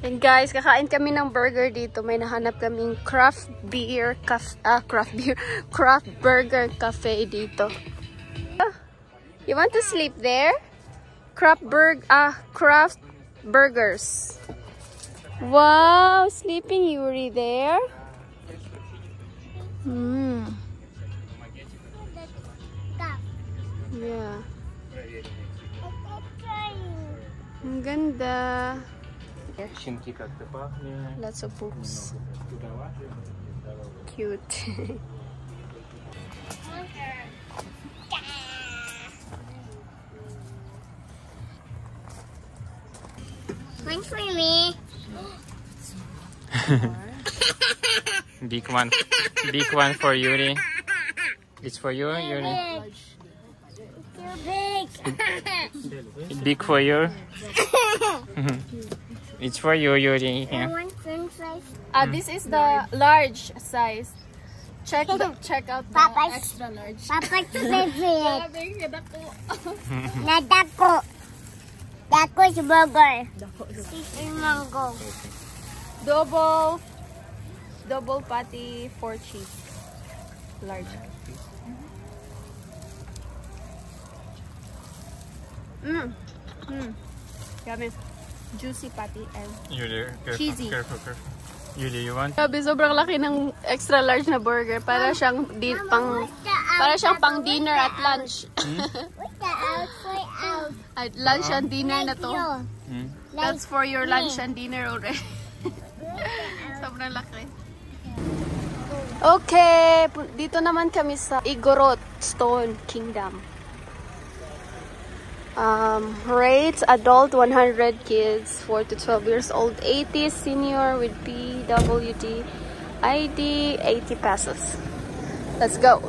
And guys, kakain kami ng burger dito. May nahanap kaming craft burger cafe dito. You want to sleep there? Craft burgers. Wow, sleeping Yuri there. Yeah. Ang ganda. Lots of books. Cute. One for me. Big one. Big one for Yuri. It's for you, Yuri. Too big. Big for you. It's for you, Yuri. I want french fries. This is the large size. Check out the Papa's- extra large. Papa's favorite. Dako. Nadako. Dako's burger. This is mango. Double patty, 4 cheese. Large. Yummy. Juicy patty and Yuri, careful, cheesy. careful. Yuri, you want? Sabi, sobrang laki ng extra large na burger. Para siyang pang dinner at lunch. What's the outside out? At lunch and dinner na to. That's for your lunch and dinner already. Sobrang laki. Okay, dito naman kami sa Igorot Stone Kingdom. Rates adult 100, kids 4 to 12 years old 80, senior with PWD ID 80 pesos. Let's go.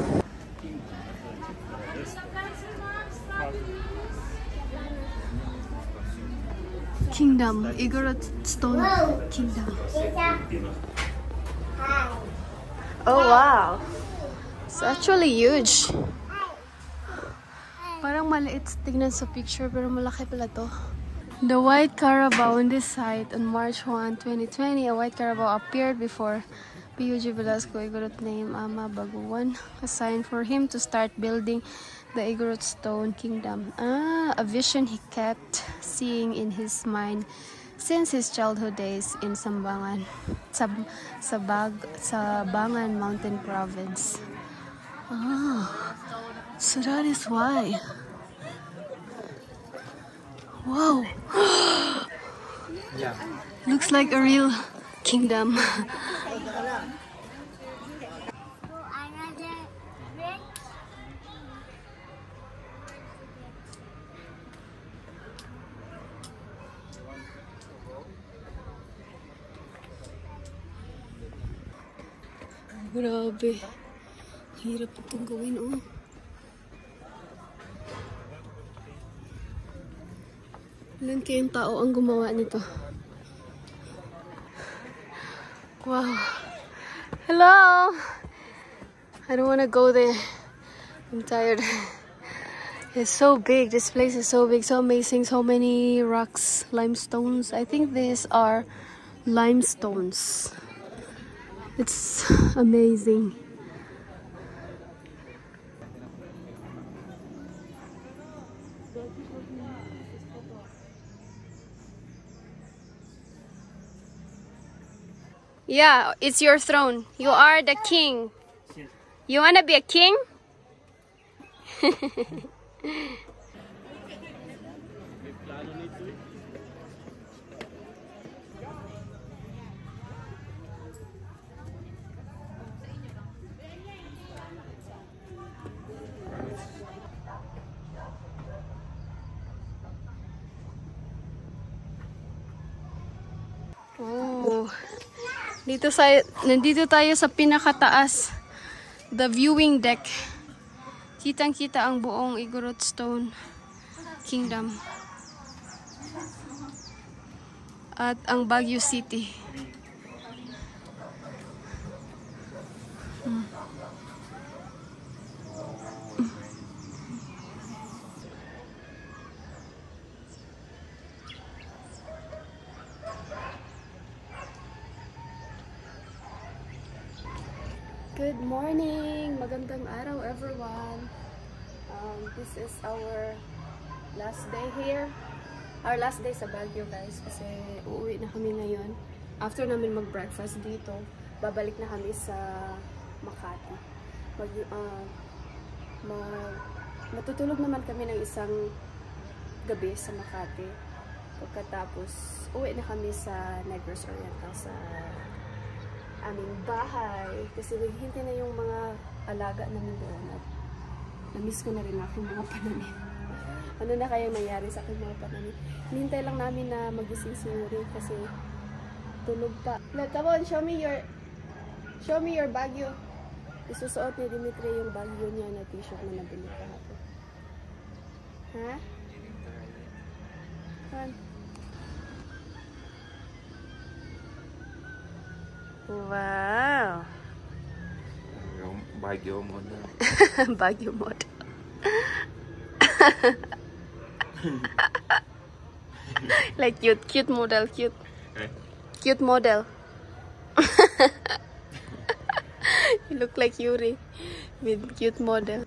Kingdom, Igorot Stone Kingdom. Oh wow, it's actually huge. Parang maliit tignan sa picture pero malaki pala to. The White Carabao on this site on March 1, 2020. A White Carabao appeared before P.U.G. Velasco Igorot named Ama Baguan, assigned for him to start building the Igorot Stone Kingdom. A vision he kept seeing in his mind since his childhood days in Sabangan Mountain Province. So that is why. Wow. Yeah. Looks like a real kingdom. Grabe. Hirap itong gawin, oh. Ilan kayong tao ang gumawa nito? Wow. Hello! I don't want to go there. I'm tired. It's so big. This place is so big, so amazing. So many rocks, limestones. I think these are limestones. It's amazing. Yeah, it's your throne. You are the king. You wanna be a king? Oh. Nandito tayo sa pinakataas, the viewing deck. Kitang-kita ang buong Igorot Stone Kingdom at ang Baguio City. Good morning! Magandang araw everyone! This is our last day here. Our last day sa Baguio guys kasi uuwi na kami ngayon. After namin mag-breakfast dito, babalik na kami sa Makati. Matutulog naman kami ng isang gabi sa Makati. Pagkatapos, uwi na kami sa Negros Oriental sa aming bahay. Kasi naghihintay na yung mga alaga namin doon. At na-miss ko na rin aking mga pananim. Ano na kaya nangyari sa aking mga pananim? Hinintay lang namin na magising si Yuri kasi tulog pa. Look, come on, show me your Baguio. Isusuot ni Dimitri yung Baguio niya na t-shirt na nabili kahapon. Ha? Come on. Wow! Baguio model. Baguio model. Like cute model, cute. Okay. Cute model. You look like Yuri with cute model.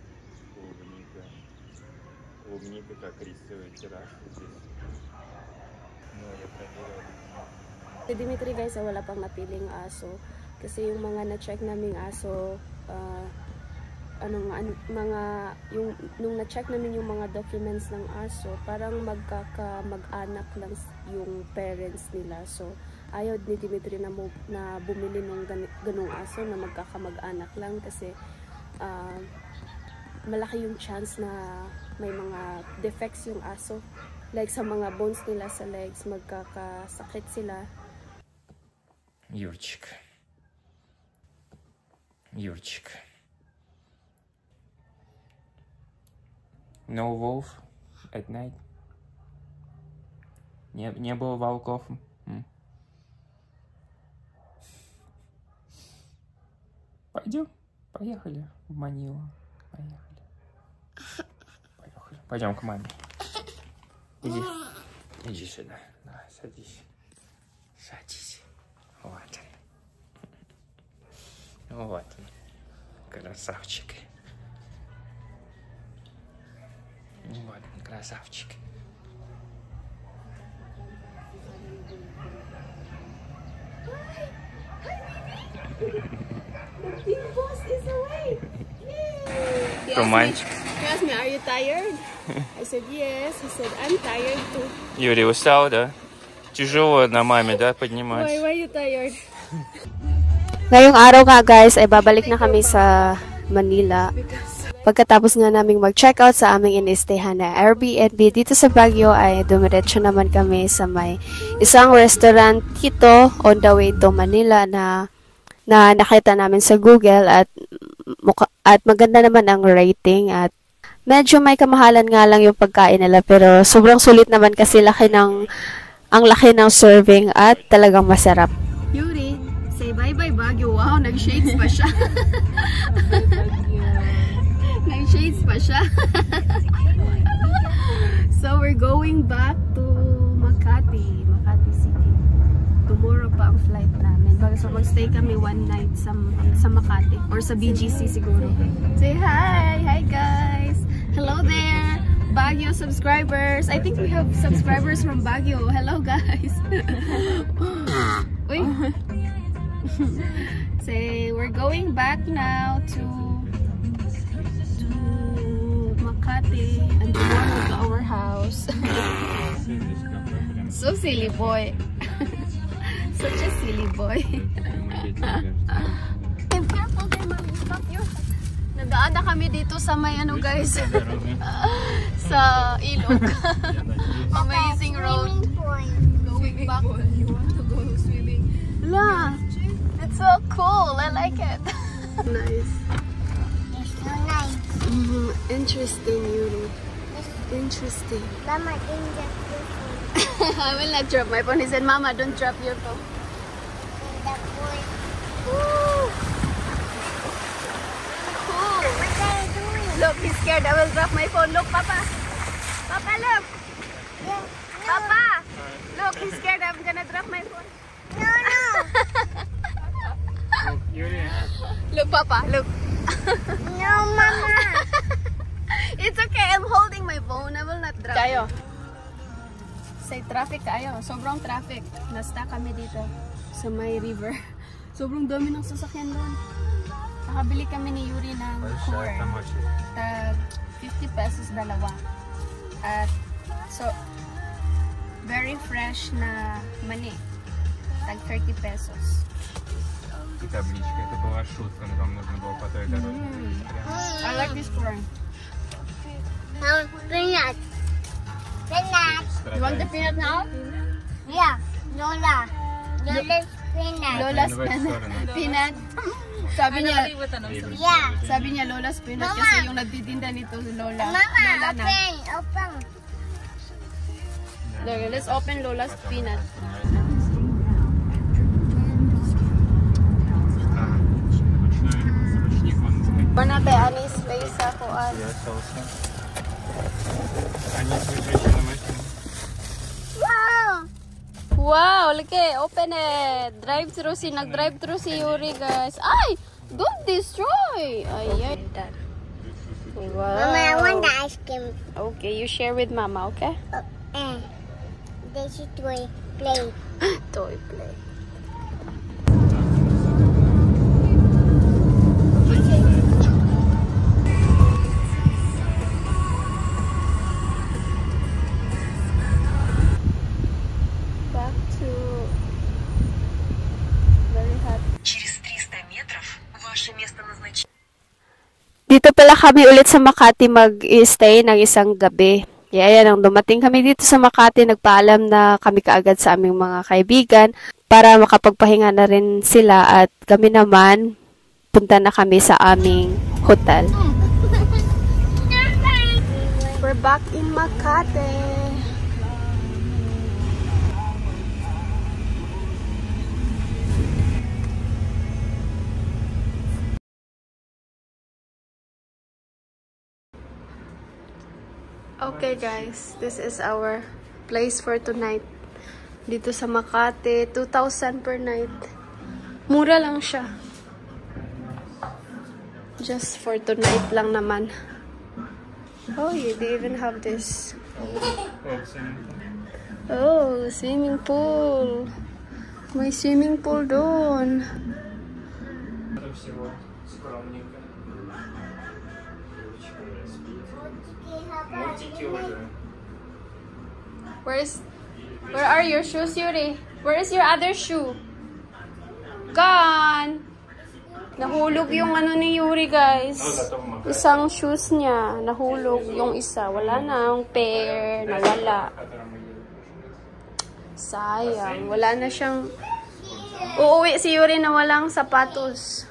Клубника как рисовый тираж здесь. Ну, я проверил. Si Dimitri guys, wala pang napiling aso. Kasi yung mga na-check naming aso, nung na-check namin yung mga documents ng aso, parang mag-anak lang yung parents nila. So, ayaw ni Dimitri na bumili ng ganung aso na magkakamag-anak lang kasi malaki yung chance na may mga defects yung aso. Like sa mga bones nila sa legs, magkakasakit sila. Юрчик. No wolf at night? Не было волков? Пойдем? Поехали в Манилу. Поехали. Пойдем к маме. Иди сюда. Давай, садись. Вот он. Вот он. Красавчик. Вот он, красавчик. The big boss is awake! Yay! Романчик. He asked me, are you tired? I said, yes. He said, I'm tired too. Юрий, устал, да? Тяжело на маме, да, поднимать? Why are you tired? Ngayong araw nga guys, ay babalik na kami sa Manila. Pagkatapos nga naming mag-check out sa aming in-stayhan na Airbnb dito sa Baguio, ay dumiretso naman kami sa may isang restaurant dito on the way to Manila na nakita namin sa Google at maganda naman ang rating at medyo may kamahalan nga lang yung pagkain nila pero sobrang sulit naman kasi ang laki ng serving at talagang masarap. Yuri, say bye-bye Baguio. Wow, nag-shades pa siya. Nag-shades pa siya. So, we're going back to Makati City. Tomorrow pa ang flight namin. So, mag-stay kami one night sa Makati. Or sa BGC siguro. Say hi! Hi guys! Hello there! Baguio subscribers. I think we have subscribers from Baguio. Hello guys. Uy. Say we're going back now to Makati and tomorrow to our house. So silly boy. Such a silly boy. I'm careful there, Mom. Stop your... Nagdaan na kami dito sa may ano guys. Sa ilog. Amazing road. Going back. You want to go swimming? La, it's so cool. I like it. Nice. It's so nice. Interesting, Yuri. Interesting. Mama, don't get your phone. I will not drop my phone. He said, Mama, don't drop your phone. In the pool. Woo! Cool. What are you doing? Look, he's scared. I will drop my phone. Look, Papa. Papa, look. Yeah. Papa. Look, he's scared. I'm gonna drop my phone. No, no. Юрий. Look, Look, Papa, look. No, Mama. It's okay, I'm holding my phone. I will not drop Kayo. it. Say traffic kayo. Sobrang traffic. Nasta kami dito sa may river. Sobrang dami ng sasakyan doon. Nakabili kami ni Yuri ng corn. Tag 50 pesos dalawa. At so very fresh na mani. Tag 30 pesos. Табличка. Это была шутка, но вам нужно было по той дороге. I like this corn. Peanut. Peanut. You want the peanut now? Yeah, Lola. Lola's peanut. Lola's peanut. Sabi niya, Yeah. sabi niya Lola's peanut Mama. kasi yung nagtitinda nito si Lola. Mama, Lola na. open. Lola, let's open Lola's peanut. Mana teh anis space ako an. Wow. Wow, laki, open it. Drive-thru si nag-drive-thru si Yuri, guys. Ay, don't destroy. Ay. Wow. Mama, I want the ice cream. Okay, you share with Mama, okay? This is toy play. Toy play. Back to very hot. Через 300 метров ваше место назначения. Dito pala kami ulit sa Makati mag-stay ng isang gabi. Kaya yan, nang dumating kami dito sa Makati, nagpaalam na kami kaagad sa aming mga kaibigan para makapagpahinga na rin sila at kami naman, punta na kami sa aming hotel. We're back in Makati. Okay guys, this is our place for tonight. Dito sa Makati, 2,000 per night. Mura lang siya. Just for tonight lang naman. Oh, they even have this. Oh, swimming pool. May swimming pool doon. Where are your shoes, Yuri? Where is your other shoe? Gone! Nahulog yung ano ni Yuri, guys. Isang shoes niya. Nahulog yung isa. Wala na ang pair. Nawala. Sayang. Wala na siyang... Uuwi si Yuri na walang sapatos.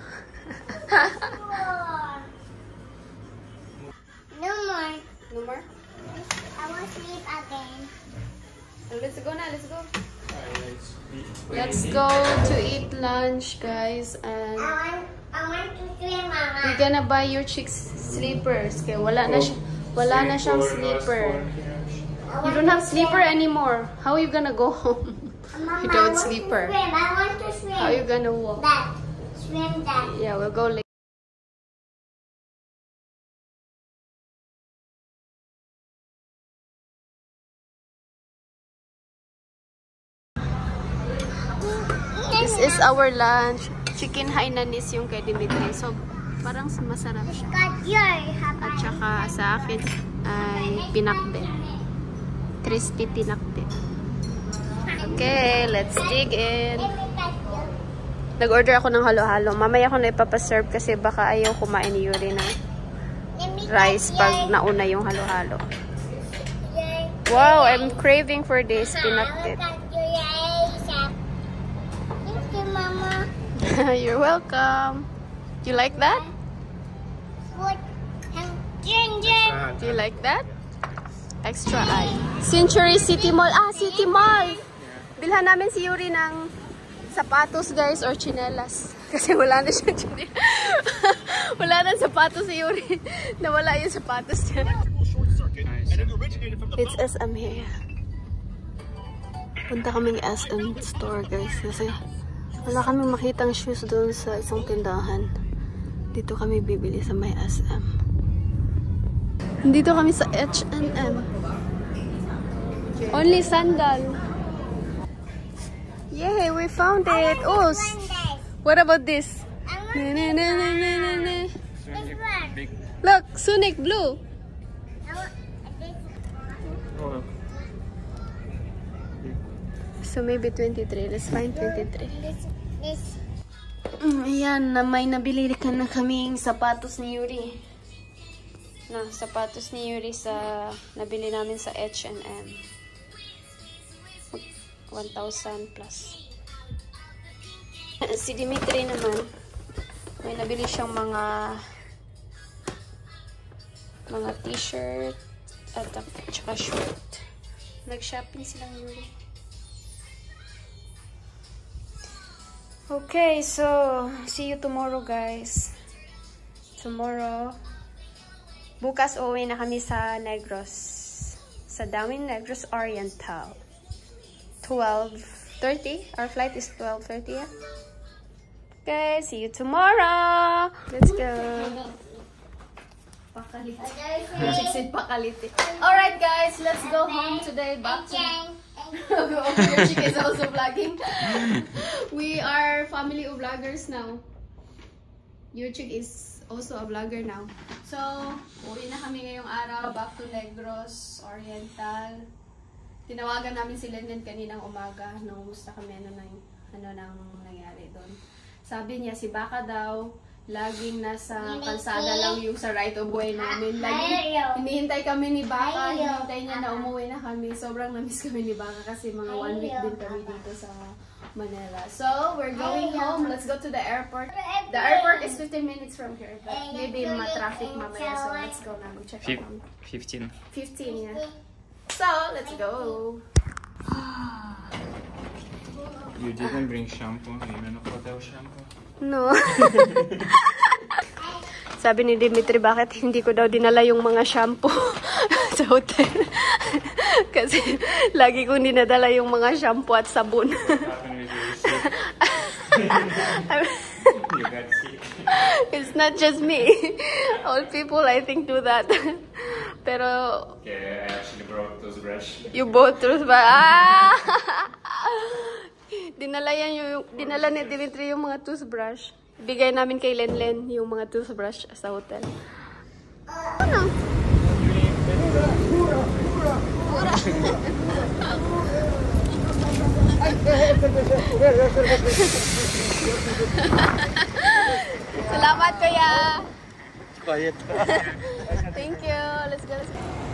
No more. No more? I want to sleep again. Let's go na, let's go. Let's go to eat lunch, guys. And I want to swim, Mama. we're gonna buy your chicks slippers. Okay, wala na siyang slipper. You don't have slipper anymore. How are you gonna go home Mama, without I want slipper? To swim. I want to swim. How are you gonna walk? That. Swim that. Yeah, we'll go later. This is our lunch. Chicken Hainanese yung kay Dimitri. So, parang masarap siya. Got your At saka sa akin ay pinakbe. Crispy pinakbe. Okay, let's dig in. Nag-order ako ng halo-halo. Mamaya ko na ipapaserve kasi baka ayaw kumain ni Yuri ng rice pag nauna yung halo-halo. Wow, I'm craving for this pinakbe. Thank you, Mama. You're welcome. You like that? Food and ginger. Do you like that? Extra eye. Century City Mall. Ah, City Mall! Bilhan namin si Yuri ng sapatos, guys, or chinelas. Kasi wala na siya chinelas. Wala na sapatos si Yuri. Nawala yung sapatos niya. It's SM here. Punta kaming SM store, guys. Kasi wala kaming makitang shoes doon sa isang tindahan. Dito kami bibili sa may SM. Dito kami sa H&M. Only sandal. Yay, we found it. Oh, what about this? I want this one. Big. Look, Sonic Blue. I want this. Oh. So maybe 23. Let's find 23. This. Ayan, may nabili ka na kaming sapatos ni Yuri. Sapatos ni Yuri sa nabili namin sa H&M. 1,000 plus. Si Dimitri naman, may nabili siyang mga t-shirt at saka short. Nag-shopping silang Yuri. Okay, so see you tomorrow, guys. Tomorrow, bukas uuwi na kami sa Negros. Sa Darwin Negros Oriental. 12:30. Our flight is 12:30. Yeah? Okay, see you tomorrow. Let's go. Pakaliti. Pakaliti. Alright, guys, let's go home today. Back to She is also vlogging. We are family of vloggers now. Yurchik is also a vlogger now. So, uwi na kami ngayong araw. Back to Negros Oriental. Tinawagan namin si Lenlen kaninang umaga. Nangumusta kami ano nang nangyari doon. Sabi niya si Baka daw laging nasa kalsada lang yung sa right of way namin. Lagi hinihintay kami ni Baka, hinihintay niya na umuwi na kami. Sobrang namiss kami ni Baka kasi mga 1 week din kami dito sa Manila. So, we're going home. Let's go to the airport. The airport is 15 minutes from here, but maybe ma-traffic mamaya. So, let's go na. Check it out. 15. 15, yeah. So, let's go. You didn't bring shampoo. Even a hotel shampoo. No. Sabi ni Dimitri, bakit hindi ko daw dinala yung mga shampoo sa hotel? Kasi lagi kong dinadala yung mga shampoo at sabon. You got sick. It's not just me. All people, I think, do that. Pero... Okay, I actually brought toothbrush. You bought toothbrush. Ah! Dinala ni Dimitri yung mga toothbrush. Bigay namin kay Lenlen yung mga toothbrush sa hotel. Ano? Salamat, kuya. Quiet. Thank you. Let's go.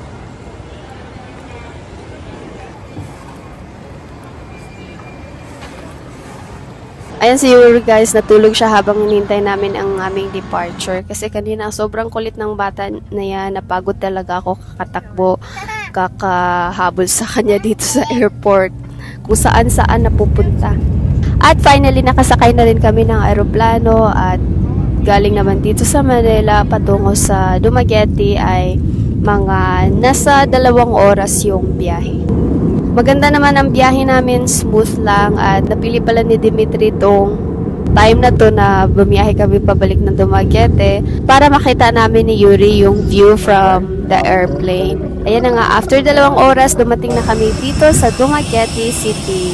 Ayan si Yuri, guys, natulog siya habang hinintay namin ang aming departure. Kasi kanina sobrang kulit ng bata na yan. Napagod talaga ako kakatakbo, kakahabol sa kanya dito sa airport. Kung saan-saan napupunta. At finally, nakasakay na rin kami ng aeroplano at galing naman dito sa Manila patungo sa Dumaguete ay mga nasa 2 oras yung biyahe. Maganda naman ang biyahe namin, smooth lang at napili pala ni Dimitri tong time na to na bumiyahe kami pabalik ng Dumaguete para makita namin ni Yuri yung view from the airplane. Ayan na nga, after 2 oras, dumating na kami dito sa Dumaguete City.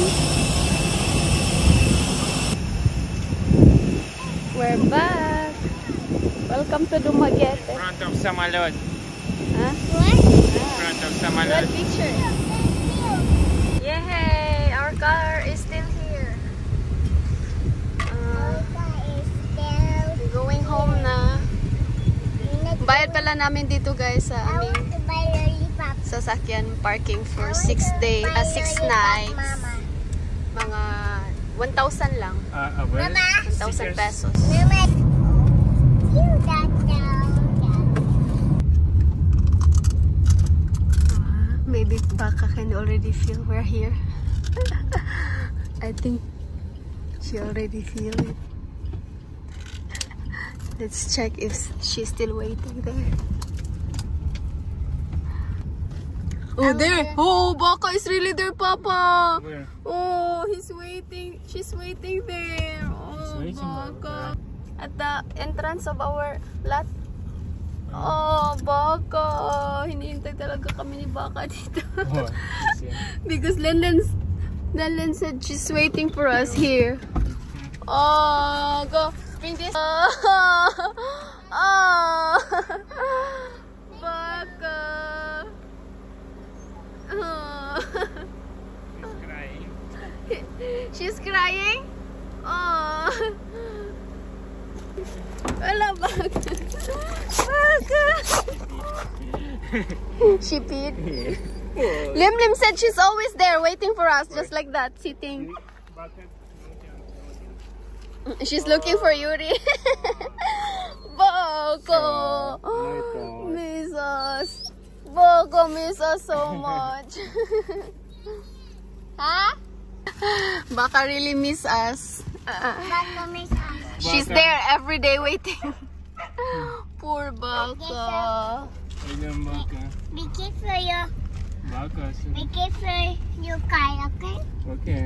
We're back. Welcome to Dumaguete. Front of Samalot. Huh? Front of Samalot. Good picture. Yay! Our car is still here. Going home na. Bayad pala namin dito, guys, sa aming sasakyan parking for 6 nights. Mga 1,000 lang. 1,000 pesos. Maybe Baka can already feel we're here. I think she already feel it. Let's check if she's still waiting there. Oh, there! Oh, Baka is really there, Papa! Where? Oh, he's waiting. She's waiting there. Oh, waiting Baka. at the entrance of our lot. Oh, Baka. Hinihintay talaga kami ni Baka dito. Because Lenlen said she's waiting for us here. Oh, go. Bring this. Oh. Baka. Oh. She's crying? Oh. Wala, Baka. Baka. She peed. Lim said she's always there waiting for us, just like that, sitting. She's looking for Yuri. Baka. Miss us. Baka miss us so much. Huh? Baka really miss us. Baka miss us. She's there every day waiting. Poor Baka. Be careful, you. Be careful, you Kai, okay? Okay.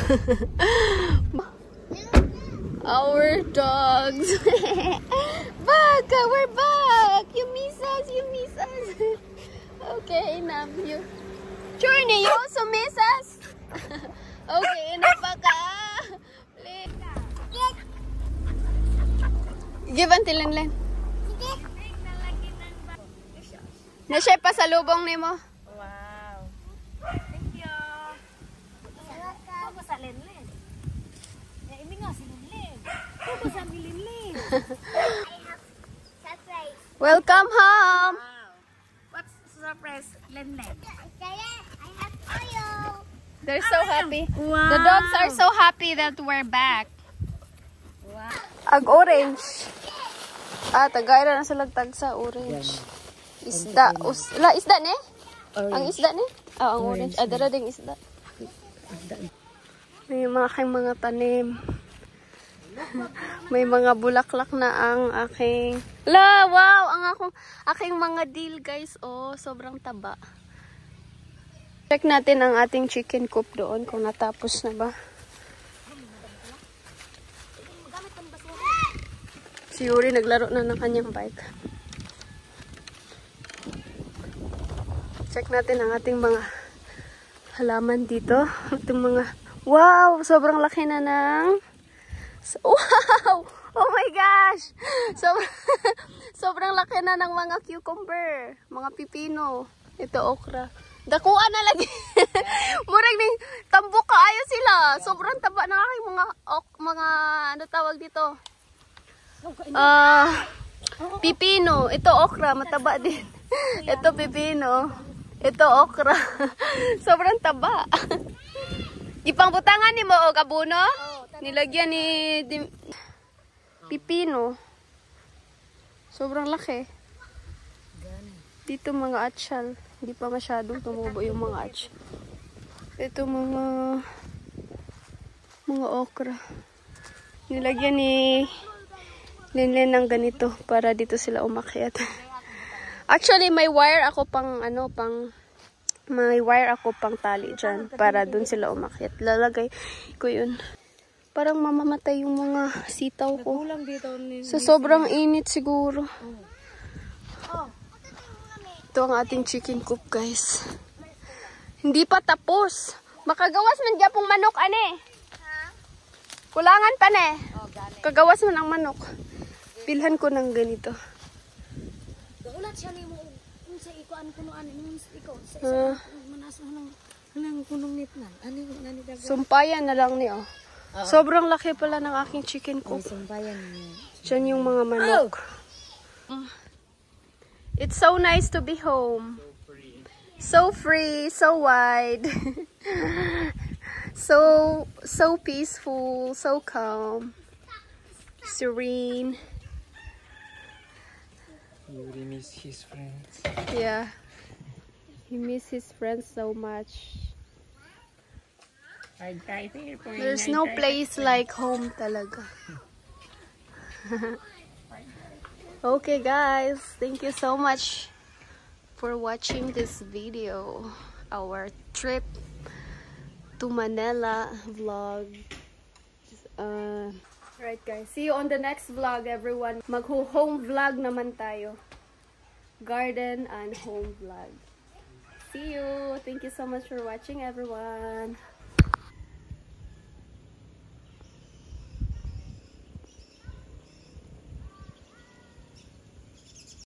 Our dogs. Baka, we're back. You miss us, you miss us. Okay, enough. You. Journey, you also miss us? Okay, enough, Baka. Please. Give until Lenlen. Na siya pasalubong ni mo. Wow. Thank you. Ako sa Lenlen. Ya, ini nga si Lenlen. Ako sa Lenlen. I have surprise. Welcome home. Wow. What's surprise, Lenlen? I have oil. They're so happy. Wow. The dogs are so happy that we're back. Wow. Ag orange. Tagaira na sila tag sa orange. Isda. Isda ne? Ang isda ne? Ang orange. Dara ding isda. May mga tanim. May mga bulaklak na ang aking... wow! Ang aking mga dill, guys. Oh, sobrang taba. Check natin ang ating chicken coop doon kung natapos na ba. Si Yuri naglaro na ng kanyang bike. Check natin ang ating mga halaman dito. Itong mga... Wow! Sobrang laki na ng... Wow! Oh my gosh! Sobrang laki na ng mga cucumber. Mga pipino. Ito okra. Dakuan na lagi. Murag ning tambok kaayo sila. Sobrang taba ng aking mga ano tawag dito? Pipino. Ito okra, mataba din. Ito pipino. Ito okra. Sobrang taba. Ipangbutangan ni mo og abono? Nilagyan ni pipino. Sobrang laki. Dito mga atsyal. Hindi pa masyadong tumubo yung mga atsyal. Ito mga okra. Nilagyan ni Lenlen ng ganito para dito sila umakyat. Actually, may wire ako pang tali dyan para dun sila umakyat. Lalagay ko yun. Parang mamamatay yung mga sitaw ko. Sa sobrang init siguro. Ito ang ating chicken coop, guys. Hindi pa tapos. Makagawas man gyapong manok, ane. Kulangan pa ne. Kagawas man ang manok. Bilhan ko ng ganito. Ulat siya ni mo sa ikuan kunoan nung ikaw sa manaso ng kunong nitnan. Ani nani daga. Sumpayan na lang ni oh. Sobrang laki pala ng aking chicken coop. Sumpayan niya. Diyan yung mga manok. It's so nice to be home. So free, so wide. so peaceful, so calm. Serene. Yuri miss his friends. Yeah. He miss his friends so much. There's no place like home talaga. Okay guys, thank you so much for watching this video. Our trip to Manila vlog. Right guys, see you on the next vlog everyone. Mag-home vlog naman tayo. Garden and home vlog. See you! Thank you so much for watching everyone.